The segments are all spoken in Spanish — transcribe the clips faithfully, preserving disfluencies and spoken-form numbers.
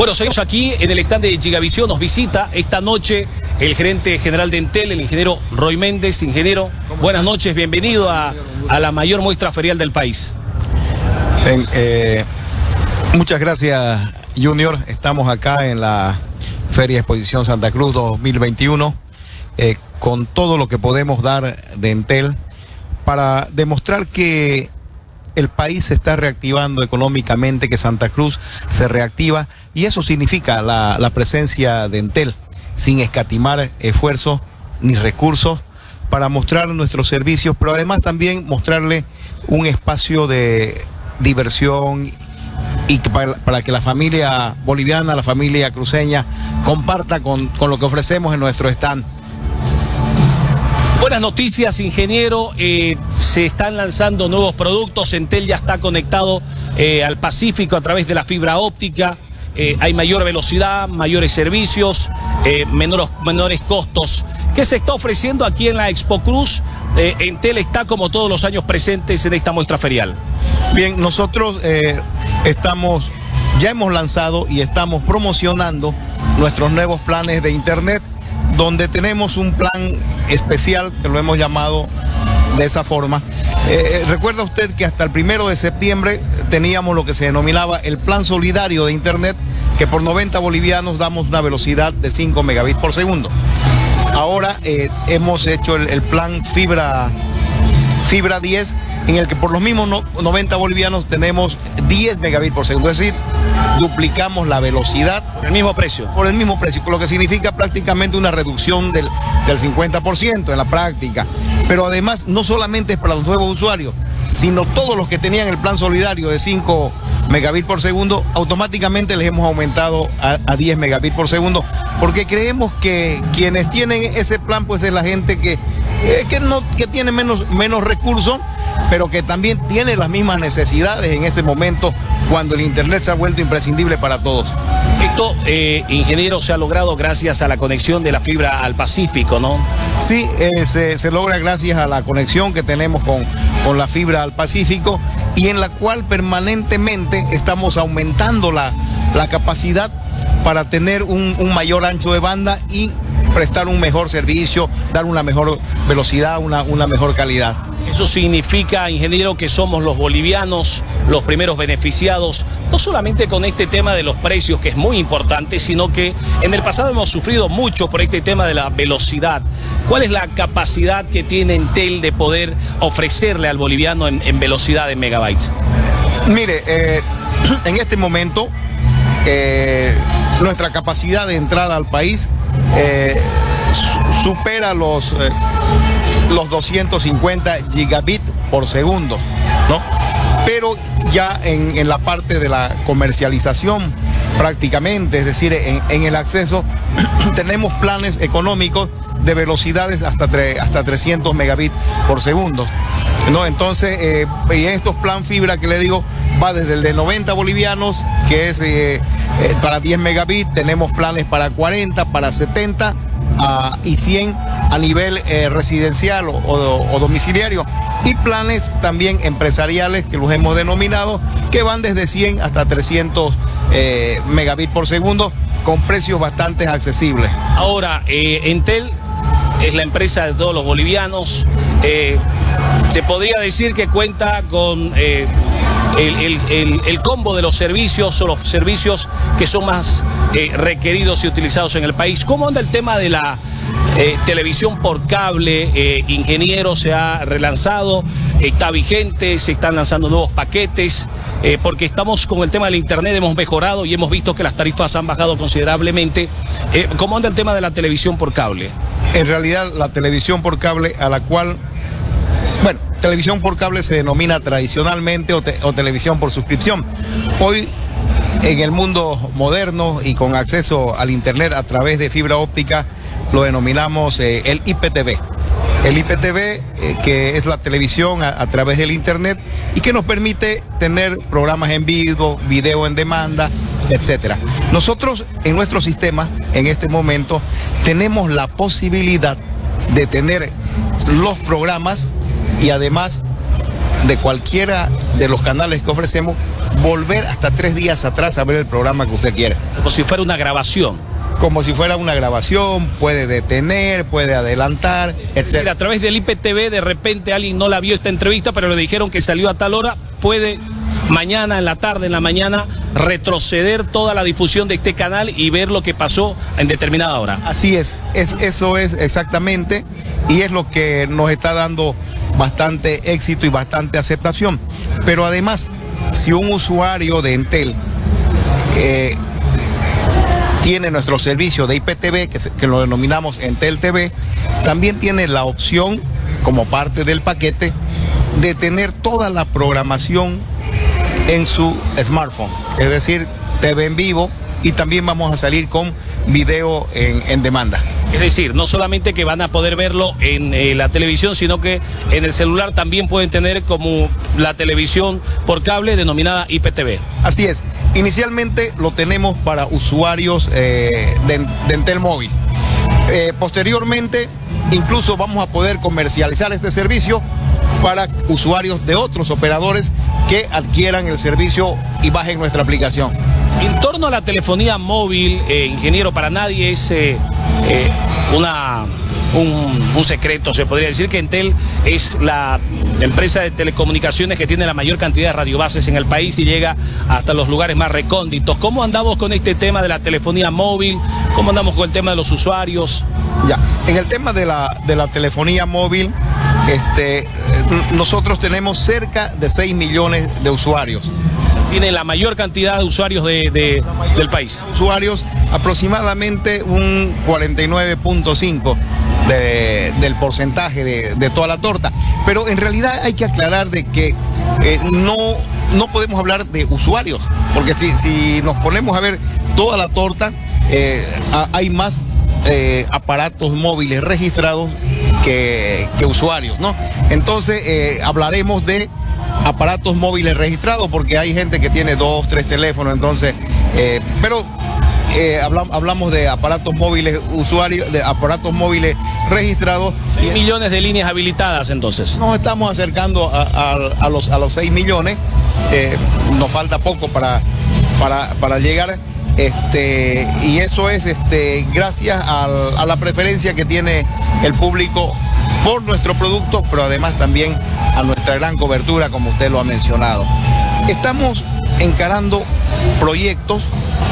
Bueno, seguimos aquí en el stand de Gigavisión. Nos visita esta noche el gerente general de Entel, el ingeniero Roy Méndez. Ingeniero, buenas noches, bienvenido a, a la mayor muestra ferial del país. Bien, eh, muchas gracias, Junior. Estamos acá en la Feria Exposición Santa Cruz dos mil veintiuno eh, con todo lo que podemos dar de Entel para demostrar que el país se está reactivando económicamente, que Santa Cruz se reactiva, y eso significa la, la presencia de Entel, sin escatimar esfuerzos ni recursos para mostrar nuestros servicios, pero además también mostrarle un espacio de diversión y para, para que la familia boliviana, la familia cruceña comparta con, con lo que ofrecemos en nuestro stand. Buenas noticias, ingeniero. Eh, se están lanzando nuevos productos. Entel ya está conectado eh, al Pacífico a través de la fibra óptica. Eh, hay mayor velocidad, mayores servicios, eh, menores, menores costos. ¿Qué se está ofreciendo aquí en la Expo Cruz? Eh, Entel está como todos los años presentes en esta muestra ferial. Bien, nosotros eh, estamos, ya hemos lanzado y estamos promocionando nuestros nuevos planes de internet, donde tenemos un plan especial que lo hemos llamado de esa forma. Eh, recuerda usted que hasta el primero de septiembre teníamos lo que se denominaba el plan solidario de internet, que por noventa bolivianos damos una velocidad de cinco megabits por segundo. Ahora eh, hemos hecho el, el plan fibra, fibra diez, en el que por los mismos no, noventa bolivianos tenemos diez megabits por segundo, es decir, duplicamos la velocidad. Por el mismo precio. Por el mismo precio, lo que significa prácticamente una reducción del, del cincuenta por ciento en la práctica. Pero además, no solamente es para los nuevos usuarios, sino todos los que tenían el plan solidario de cinco megabits por segundo, automáticamente les hemos aumentado a, a diez megabits por segundo, porque creemos que quienes tienen ese plan, pues es la gente que, eh, que, no, que tiene menos, menos recursos, pero que también tiene las mismas necesidades en este momento, cuando el internet se ha vuelto imprescindible para todos. Esto, eh, ingeniero, se ha logrado gracias a la conexión de la fibra al Pacífico, ¿no? Sí, eh, se, se logra gracias a la conexión que tenemos con, con la fibra al Pacífico, y en la cual permanentemente estamos aumentando la, la capacidad para tener un, un mayor ancho de banda y prestar un mejor servicio, dar una mejor velocidad, una, una mejor calidad. Eso significa, ingeniero, que somos los bolivianos los primeros beneficiados, no solamente con este tema de los precios, que es muy importante, sino que en el pasado hemos sufrido mucho por este tema de la velocidad. ¿Cuál es la capacidad que tiene Entel de poder ofrecerle al boliviano en, en velocidad de megabytes? Mire, eh, en este momento, eh, nuestra capacidad de entrada al país eh, supera los... Eh, los doscientos cincuenta gigabits por segundo, ¿no? Pero ya en, en la parte de la comercialización prácticamente, es decir, en, en el acceso, tenemos planes económicos de velocidades hasta, tre, hasta trescientos megabits por segundo, ¿no? Entonces, eh, y estos plan fibra que le digo, va desde el de noventa bolivianos, que es eh, eh, para diez megabits, tenemos planes para cuarenta, para setenta uh, y cien a nivel eh, residencial o, o, o domiciliario, y planes también empresariales que los hemos denominado, que van desde cien hasta trescientos eh, megabits por segundo, con precios bastante accesibles. Ahora, eh, Entel es la empresa de todos los bolivianos. Eh, se podría decir que cuenta con eh, el, el, el, el combo de los servicios, o los servicios que son más eh, requeridos y utilizados en el país. ¿Cómo anda el tema de la Eh, televisión por cable? Eh, ingeniero, se ha relanzado, está vigente, se están lanzando nuevos paquetes, eh, porque estamos con el tema del internet, hemos mejorado y hemos visto que las tarifas han bajado considerablemente. Eh, ¿Cómo anda el tema de la televisión por cable? En realidad, la televisión por cable, a la cual, bueno, televisión por cable se denomina tradicionalmente o, te, o televisión por suscripción. Hoy, en el mundo moderno y con acceso al internet a través de fibra óptica, lo denominamos eh, el I P T V. El I P T V, eh, que es la televisión a, a través del internet, y que nos permite tener programas en vivo, video en demanda, etcétera. Nosotros en nuestro sistema, en este momento, tenemos la posibilidad de tener los programas, y además de cualquiera de los canales que ofrecemos, volver hasta tres días atrás a ver el programa que usted quiere. Como si fuera una grabación. Como si fuera una grabación, puede detener, puede adelantar, etcétera. Mira, a través del I P T V de repente alguien no la vio esta entrevista, pero le dijeron que salió a tal hora, puede mañana en la tarde, en la mañana, retroceder toda la difusión de este canal y ver lo que pasó en determinada hora. Así es, es eso es exactamente, y es lo que nos está dando bastante éxito y bastante aceptación. Pero además, si un usuario de Entel eh, tiene nuestro servicio de I P T V, que, se, que lo denominamos Entel T V, también tiene la opción, como parte del paquete, de tener toda la programación en su smartphone, es decir, T V en vivo, y también vamos a salir con video en, en demanda. Es decir, no solamente que van a poder verlo en eh, la televisión, sino que en el celular también pueden tener como la televisión por cable denominada I P T V. Así es. Inicialmente lo tenemos para usuarios eh, de, de Entel Móvil. Eh, posteriormente, incluso vamos a poder comercializar este servicio para usuarios de otros operadores que adquieran el servicio y bajen nuestra aplicación. En torno a la telefonía móvil, eh, ingeniero, para nadie es eh, eh, una, un, un secreto, se podría decir que Entel es la empresa de telecomunicaciones que tiene la mayor cantidad de radiobases en el país y llega hasta los lugares más recónditos. ¿Cómo andamos con este tema de la telefonía móvil? ¿Cómo andamos con el tema de los usuarios? Ya, en el tema de la, de la telefonía móvil, este, nosotros tenemos cerca de seis millones de usuarios. Tiene la mayor cantidad de usuarios de, de, del país. Usuarios, aproximadamente un cuarenta y nueve punto cinco de, del porcentaje de, de toda la torta. Pero en realidad hay que aclarar de que eh, no, no podemos hablar de usuarios, porque si, si nos ponemos a ver toda la torta, eh, hay más eh, aparatos móviles registrados que, que usuarios, ¿no? Entonces eh, hablaremos de aparatos móviles registrados, porque hay gente que tiene dos, tres teléfonos, entonces, eh, pero eh, hablamos, hablamos de aparatos móviles usuarios, de aparatos móviles registrados. seis millones de líneas habilitadas, entonces. Nos estamos acercando a, a, a los, a los seis millones, eh, nos falta poco para, para, para llegar, este, y eso es este, gracias al, a la preferencia que tiene el público por nuestro producto, pero además también a nuestra gran cobertura, como usted lo ha mencionado. Estamos encarando proyectos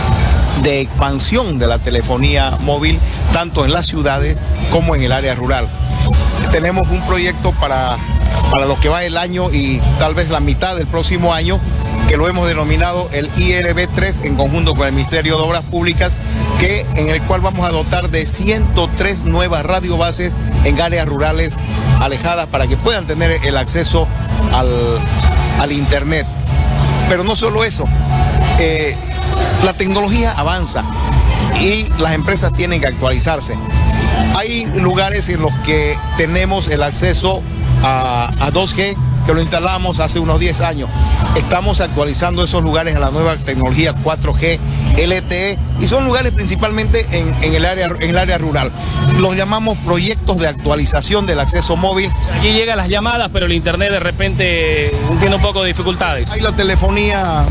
de expansión de la telefonía móvil, tanto en las ciudades como en el área rural. Tenemos un proyecto para, para lo que va el año y tal vez la mitad del próximo año, que lo hemos denominado el I R B tres, en conjunto con el Ministerio de Obras Públicas, que, en el cual vamos a dotar de ciento tres nuevas radiobases en áreas rurales alejadas para que puedan tener el acceso al, al internet. Pero no solo eso, eh, la tecnología avanza y las empresas tienen que actualizarse. Hay lugares en los que tenemos el acceso a, a dos G, que lo instalamos hace unos diez años. Estamos actualizando esos lugares a la nueva tecnología cuatro G, L T E, y son lugares principalmente en, en, el área, en el área rural. Los llamamos proyectos de actualización del acceso móvil. Allí llegan las llamadas, pero el internet de repente tiene un poco de dificultades. Hay la telefonía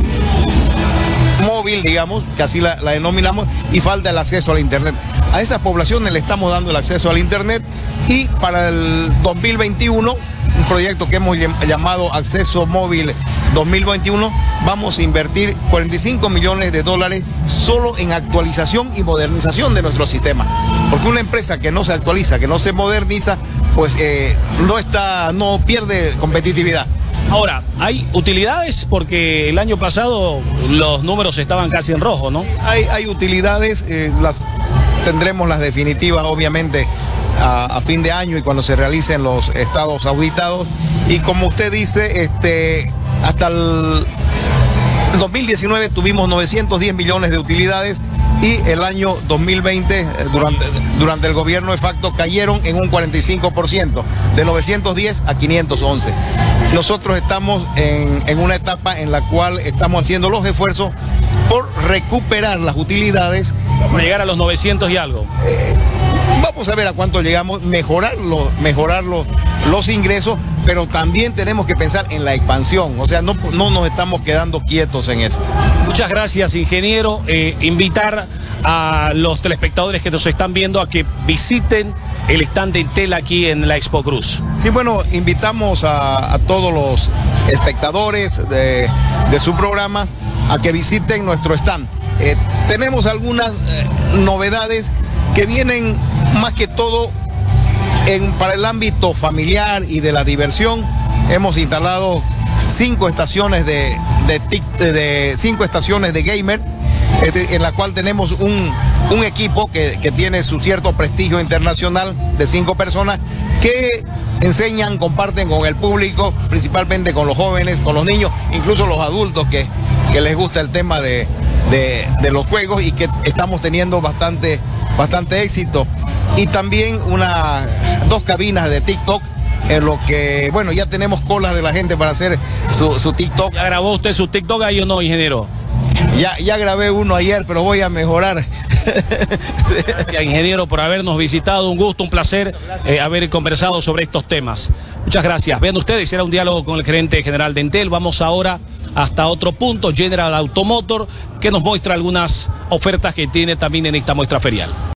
móvil, digamos, que así la, la denominamos, y falta el acceso al internet. A esas poblaciones le estamos dando el acceso al internet, y para el dos mil veintiuno, un proyecto que hemos llamado Acceso Móvil dos mil veintiuno, vamos a invertir cuarenta y cinco millones de dólares solo en actualización y modernización de nuestro sistema. Porque una empresa que no se actualiza, que no se moderniza, pues eh, no está, no pierde competitividad. Ahora, hay utilidades, porque el año pasado los números estaban casi en rojo, ¿no? Hay, hay utilidades, eh, las tendremos las definitivas, obviamente, a, a fin de año y cuando se realicen los estados auditados. Y como usted dice, este, hasta el dos mil diecinueve tuvimos novecientos diez millones de utilidades, y el año dos mil veinte, durante, durante el gobierno de facto, cayeron en un cuarenta y cinco por ciento, de novecientos diez a quinientos once. Nosotros estamos en, en una etapa en la cual estamos haciendo los esfuerzos por recuperar las utilidades. Para llegar a los novecientos y algo. Eh, vamos a ver a cuánto llegamos, mejorarlo, mejorar los, los ingresos, pero también tenemos que pensar en la expansión, o sea, no, no nos estamos quedando quietos en eso. Muchas gracias, ingeniero. Eh, invitar a los telespectadores que nos están viendo a que visiten el stand de Entel aquí en la Expo Cruz. Sí, bueno, invitamos a, a todos los espectadores de, de su programa a que visiten nuestro stand. Eh, tenemos algunas eh, novedades que vienen más que todo en, para el ámbito familiar y de la diversión. Hemos instalado cinco estaciones de, de, de, de cinco estaciones de gamer, en la cual tenemos un, un equipo que, que tiene su cierto prestigio internacional de cinco personas que enseñan, comparten con el público, principalmente con los jóvenes, con los niños, incluso los adultos que, que les gusta el tema de, de, de los juegos y que estamos teniendo bastante, bastante éxito. Y también una, dos cabinas de TikTok, en lo que, bueno, ya tenemos colas de la gente para hacer su, su TikTok. ¿Ya grabó usted su TikTok ahí o no, ingeniero? Ya, ya grabé uno ayer, pero voy a mejorar. Gracias, ingeniero, por habernos visitado. Un gusto, un placer eh, haber conversado sobre estos temas. Muchas gracias. Vean ustedes, era un diálogo con el gerente general de Entel. Vamos ahora hasta otro punto, General Automotor, que nos muestra algunas ofertas que tiene también en esta muestra ferial.